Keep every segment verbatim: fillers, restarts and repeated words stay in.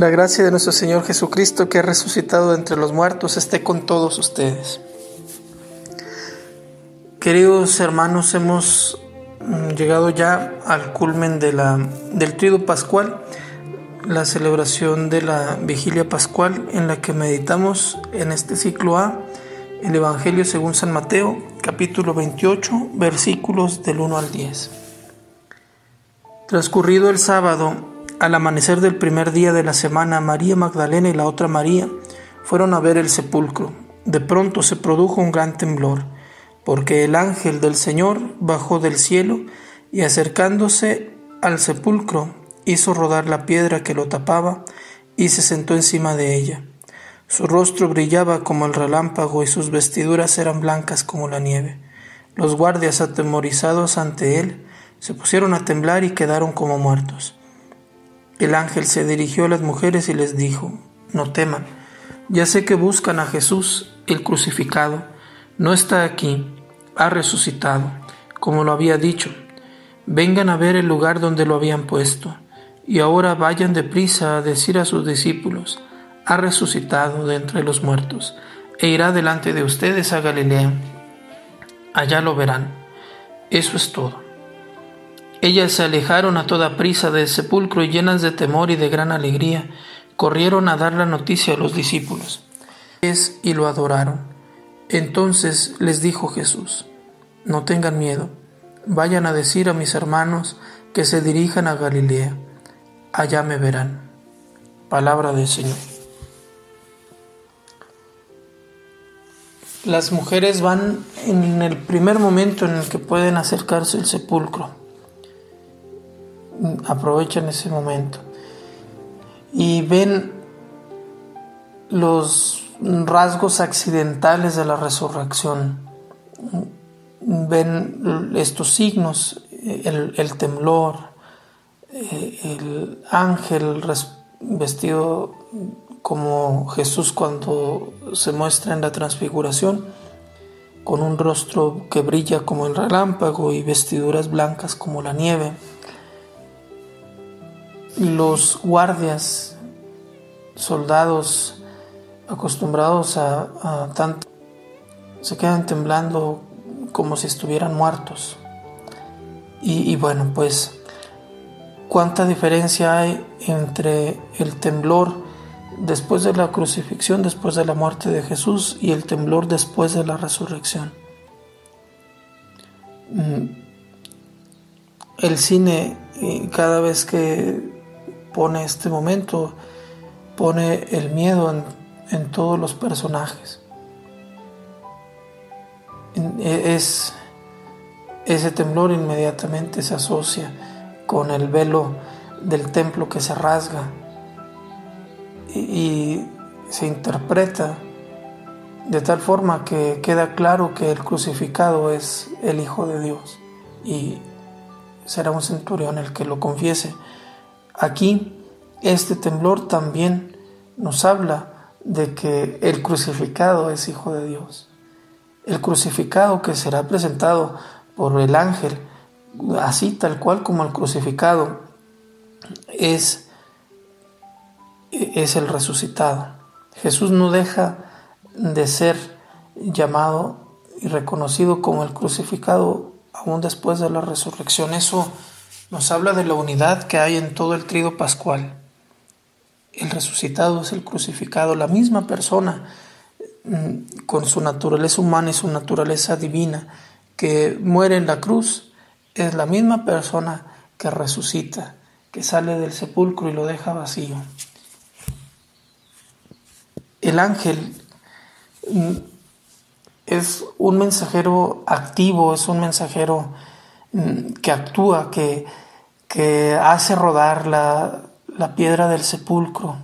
La gracia de nuestro Señor Jesucristo, que ha resucitado de entre los muertos, esté con todos ustedes. Queridos hermanos, hemos llegado ya al culmen de la, del Tríodo Pascual, la celebración de la Vigilia Pascual, en la que meditamos en este ciclo A el Evangelio según San Mateo, capítulo veintiocho, versículos del uno al diez. Transcurrido el sábado, al amanecer del primer día de la semana, María Magdalena y la otra María fueron a ver el sepulcro. De pronto se produjo un gran temblor, porque el ángel del Señor bajó del cielo y, acercándose al sepulcro, hizo rodar la piedra que lo tapaba y se sentó encima de ella. Su rostro brillaba como el relámpago y sus vestiduras eran blancas como la nieve. Los guardias, atemorizados ante él, se pusieron a temblar y quedaron como muertos. El ángel se dirigió a las mujeres y les dijo: «No teman, ya sé que buscan a Jesús, el crucificado. No está aquí, ha resucitado, como lo había dicho. Vengan a ver el lugar donde lo habían puesto, y ahora vayan deprisa a decir a sus discípulos: ha resucitado de entre los muertos, e irá delante de ustedes a Galilea. Allá lo verán». Eso es todo. Ellas se alejaron a toda prisa del sepulcro y, llenas de temor y de gran alegría, corrieron a dar la noticia a los discípulos. Y lo adoraron. Entonces les dijo Jesús: «No tengan miedo, vayan a decir a mis hermanos que se dirijan a Galilea. Allá me verán». Palabra del Señor. Las mujeres van en el primer momento en el que pueden acercarse al sepulcro. Aprovechan ese momento y ven los rasgos accidentales de la resurrección. Ven estos signos, el, el temblor, el ángel vestido como Jesús cuando se muestra en la transfiguración, con un rostro que brilla como el relámpago y vestiduras blancas como la nieve. Los guardias, soldados acostumbrados a, a tanto, se quedan temblando como si estuvieran muertos. Y, y bueno, pues, ¿cuánta diferencia hay entre el temblor después de la crucifixión, después de la muerte de Jesús, y el temblor después de la resurrección? El cine, cada vez que pone este momento, pone el miedo en, en todos los personajes. Es, ese temblor inmediatamente se asocia con el velo del templo que se rasga y, y se interpreta de tal forma que queda claro que el crucificado es el Hijo de Dios, y será un centurión el que lo confiese. Aquí, este temblor también nos habla de que el crucificado es Hijo de Dios. El crucificado que será presentado por el ángel, así tal cual como el crucificado, es, es el resucitado. Jesús no deja de ser llamado y reconocido como el crucificado aún después de la resurrección. Eso nos habla de la unidad que hay en todo el Tríodo Pascual. El resucitado es el crucificado, la misma persona, con su naturaleza humana y su naturaleza divina, que muere en la cruz, es la misma persona que resucita, que sale del sepulcro y lo deja vacío. El ángel es un mensajero activo, es un mensajero que actúa, que, que hace rodar la, la piedra del sepulcro.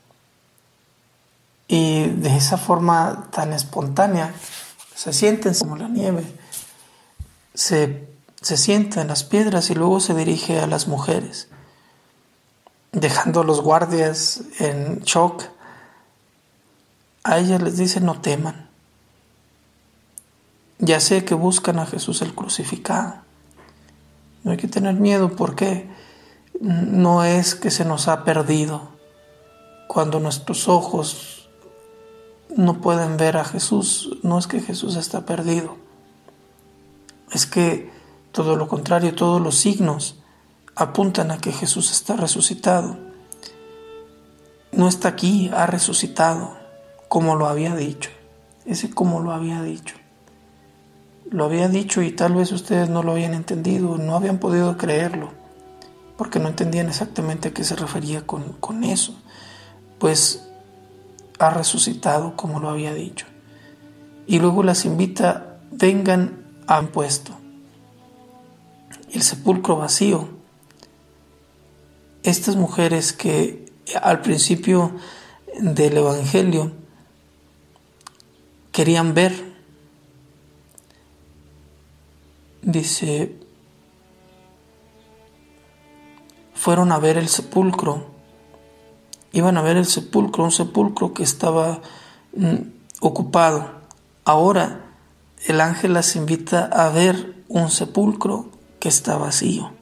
Y de esa forma tan espontánea se sienten como la nieve, se, se sienta en las piedras y luego se dirige a las mujeres, dejando a los guardias en shock. A ellas les dice: no teman, ya sé que buscan a Jesús el crucificado. No hay que tener miedo, porque no es que se nos ha perdido, cuando nuestros ojos no pueden ver a Jesús, no es que Jesús está perdido, es que todo lo contrario, todos los signos apuntan a que Jesús está resucitado. No está aquí, ha resucitado, como lo había dicho. Ese como lo había dicho. Lo había dicho y tal vez ustedes no lo habían entendido, no habían podido creerlo, porque no entendían exactamente a qué se refería con, con eso. Pues ha resucitado como lo había dicho. Y luego las invita, vengan a puesto. El sepulcro vacío. Estas mujeres que al principio del Evangelio querían ver, dice, fueron a ver el sepulcro, iban a ver el sepulcro, un sepulcro que estaba mm, ocupado. Ahora el ángel las invita a ver un sepulcro que está vacío.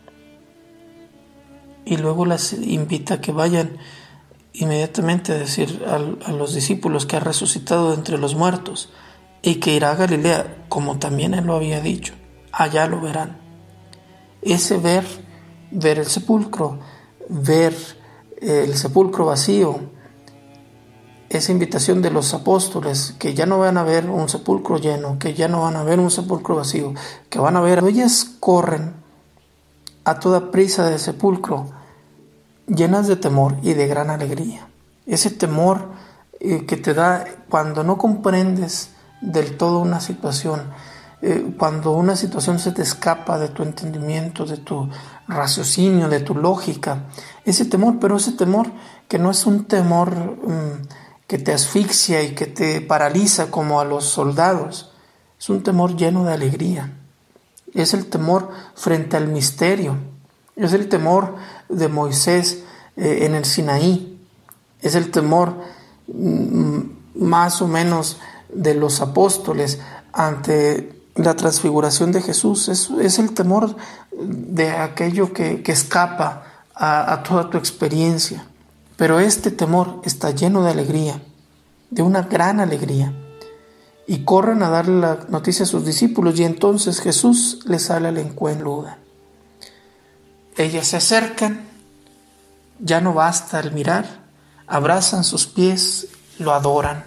Y luego las invita a que vayan inmediatamente a decir a, a los discípulos que ha resucitado de entre los muertos y que irá a Galilea, como también él lo había dicho. Allá lo verán. Ese ver, ver el sepulcro, ver el sepulcro vacío, esa invitación de los apóstoles, que ya no van a ver un sepulcro lleno, que ya no van a ver un sepulcro vacío, que van a ver, ellas corren a toda prisa del sepulcro, llenas de temor y de gran alegría. Ese temor eh, que te da cuando no comprendes del todo una situación, eh, cuando una situación se te escapa de tu entendimiento, de tu raciocinio, de tu lógica. Ese temor, pero ese temor que no es un temor um, que te asfixia y que te paraliza como a los soldados, es un temor lleno de alegría. Es el temor frente al misterio, es el temor de Moisés eh, en el Sinaí, es el temor mm, más o menos de los apóstoles ante la transfiguración de Jesús. Es, es el temor de aquello que, que escapa a, a toda tu experiencia. Pero este temor está lleno de alegría, de una gran alegría. Y corren a darle la noticia a sus discípulos, y entonces Jesús les sale al encuentro. Ellas se acercan, ya no basta el mirar, abrazan sus pies, lo adoran.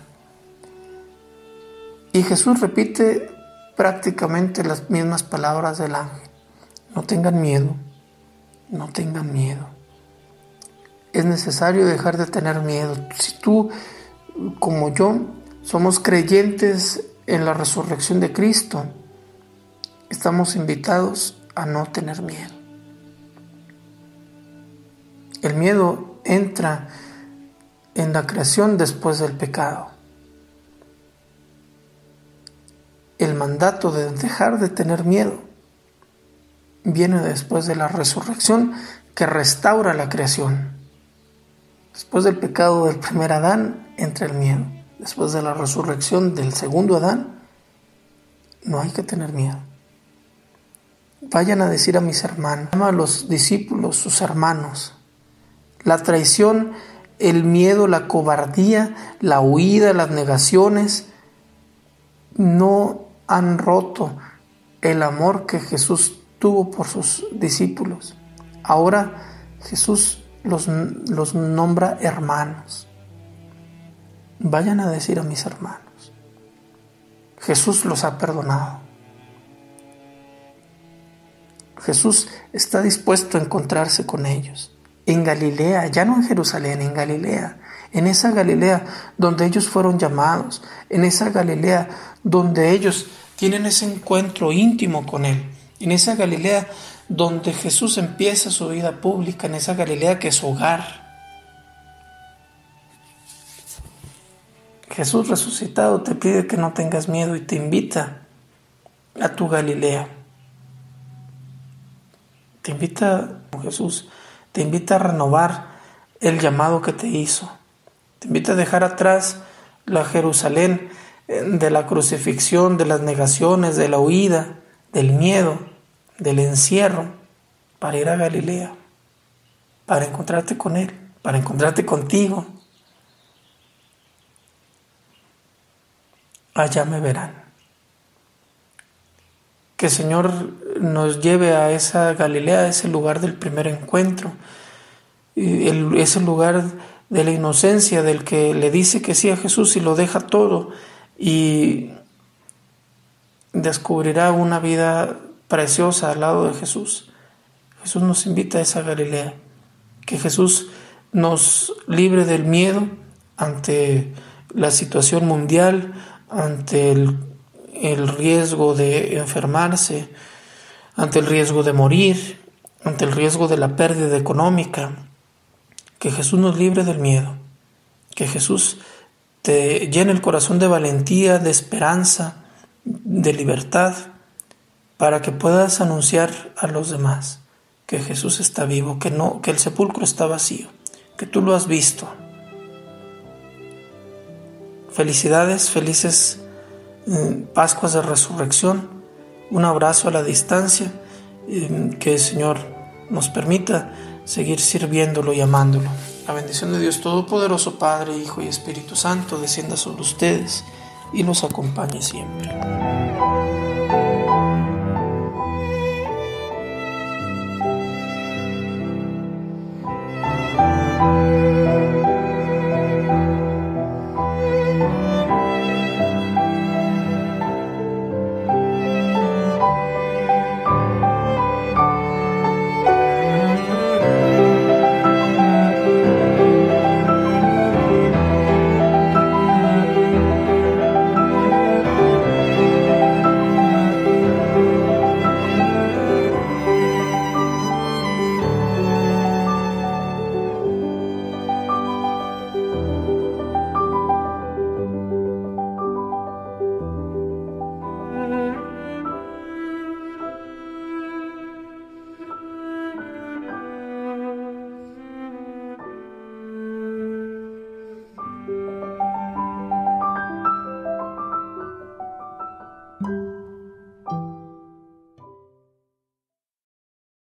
Y Jesús repite prácticamente las mismas palabras del ángel. No tengan miedo, no tengan miedo. Es necesario dejar de tener miedo. Si tú, como yo, somos creyentes en la resurrección de Cristo, estamos invitados a no tener miedo. El miedo entra en la creación después del pecado. El mandato de dejar de tener miedo viene después de la resurrección que restaura la creación. Después del pecado del primer Adán entra el miedo. Después de la resurrección del segundo Adán, no hay que tener miedo. Vayan a decir a mis hermanos, a los discípulos, sus hermanos, la traición, el miedo, la cobardía, la huida, las negaciones, no han roto el amor que Jesús tuvo por sus discípulos. Ahora Jesús los, los nombra hermanos. Vayan a decir a mis hermanos, Jesús los ha perdonado. Jesús está dispuesto a encontrarse con ellos. En Galilea, ya no en Jerusalén, en Galilea. En esa Galilea donde ellos fueron llamados. En esa Galilea donde ellos tienen ese encuentro íntimo con Él. En esa Galilea donde Jesús empieza su vida pública. En esa Galilea que es su hogar. Jesús resucitado te pide que no tengas miedo y te invita a tu Galilea. Te invita, Jesús, te invita a renovar el llamado que te hizo. Te invita a dejar atrás la Jerusalén de la crucifixión, de las negaciones, de la huida, del miedo, del encierro, para ir a Galilea, para encontrarte con Él. para encontrarte contigo. Allá me verán. Que el Señor nos lleve a esa Galilea, a ese lugar del primer encuentro, el, ese lugar de la inocencia, del que le dice que sí a Jesús y lo deja todo, y descubrirá una vida preciosa al lado de Jesús. Jesús nos invita a esa Galilea. Que Jesús nos libre del miedo ante la situación mundial, ante el, el riesgo de enfermarse, ante el riesgo de morir, ante el riesgo de la pérdida económica. Que Jesús nos libre del miedo. Que Jesús te llene el corazón de valentía, de esperanza, de libertad, para que puedas anunciar a los demás que Jesús está vivo, que no, que el sepulcro está vacío, que tú lo has visto. Felicidades, felices eh, Pascuas de Resurrección. Un abrazo a la distancia, eh, que el Señor nos permita seguir sirviéndolo y amándolo. La bendición de Dios Todopoderoso, Padre, Hijo y Espíritu Santo, descienda sobre ustedes y los acompañe siempre.